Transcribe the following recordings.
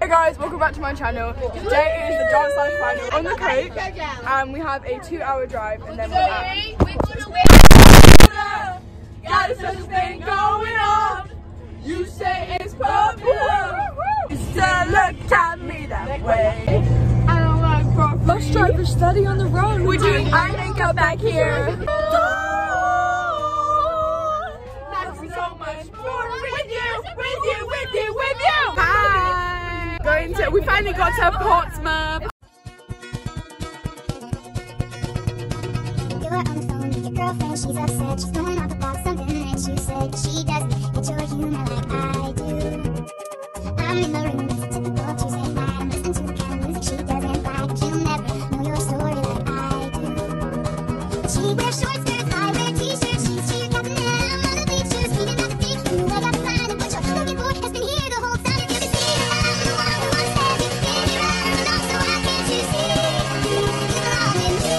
Hey guys, welcome back to my channel. Today is the dance life final on the coach, and we have a 2-hour drive, and then we're at. Got such a thing going on. You say it's popular. You still look at me that way. I don't like property. Bus drivers study on the road. We're doing our makeup back here. That's so much more with you. Hi. We finally got to Portsmouth. You're on the phone with your girlfriend, she's upset. She's going off about something that you said. She doesn't get your humor like I do. I'm in the room, it's a typical Tuesday night. I'm listening to the kind of music she doesn't like. She'll never know your story like I do. She wears short skirts, I wear t-shirts. She's got the net, I'm on the bleachers. Feeding out the big food, I got the sign. And what you're looking for has been here the whole time. If you can see it, I'm the one who wants to have you spin you round and round. So why can't you see it? You belong in me.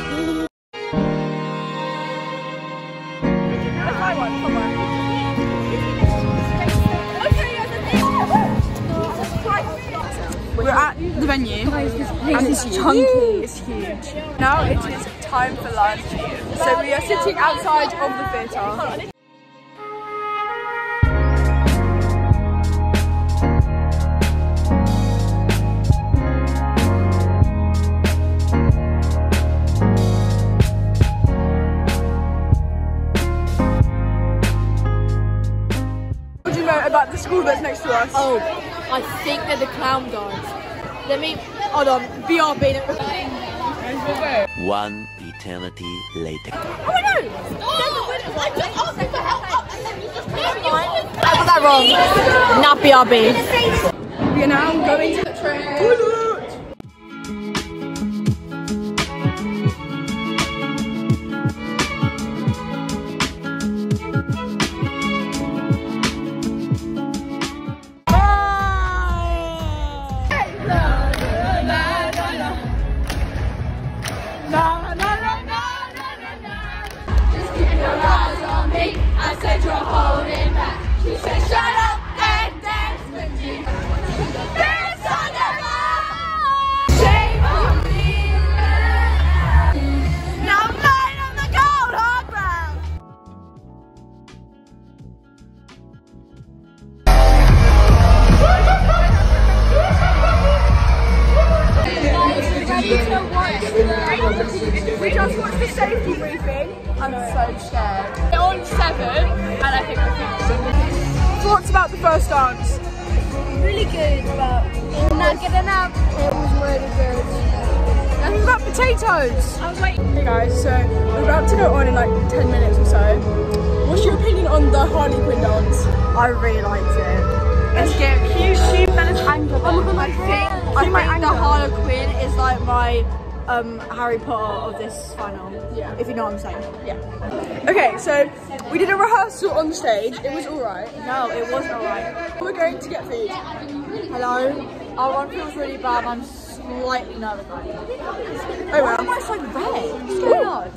We're at the venue and it's chunky, it's huge. Now it is time for lunch, so we are sitting outside of the theatre. What do you know about the school that's next to us? Oh, I think they're the clown guys. Let me, hold on, BRB. One eternity later. Oh my God! I just asked you for help. I got that wrong. Not BRB. We are now going to the train. I said you're holding back. She said shut up and dance with me. Dance on the line. Shame on me. Now I'm lying on the cold hard ground. We just watched the safety briefing. I'm so scared. They're on 7, and I think we're Thoughts about the first dance? Really good, but not good enough. It was really good. Nothing about potatoes. I was waiting. Hey guys, so we're about to go on in like 10 minutes or so. What's your opinion on the Harley Quinn dance? I really liked it. It's cute. Cute Bella's anger. I think the Harlequin is like my Harry Potter of this final. Yeah. If you know what I'm saying. Yeah. Okay, so we did a rehearsal on stage. It was alright. No, it wasn't alright. We're going to get food. Hello? Our one feels really bad. I'm slightly nervous. Oh Why well. am I so red? What's going on?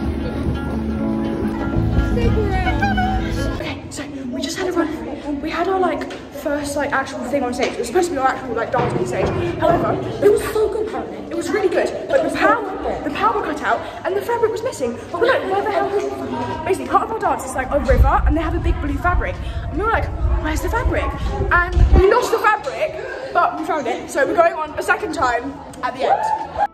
Okay, so we just had a run. We had our like first like actual thing on stage. It was supposed to be our actual like dance on stage. However, it was so good apparently. It was really good. But the power cut out and the fabric was missing. But we're like, where the hell is it? Basically, part of our dance is like a river and they have a big blue fabric. And we were like, where's the fabric? And we lost the fabric, but we found it. So we're going on a second time at the end.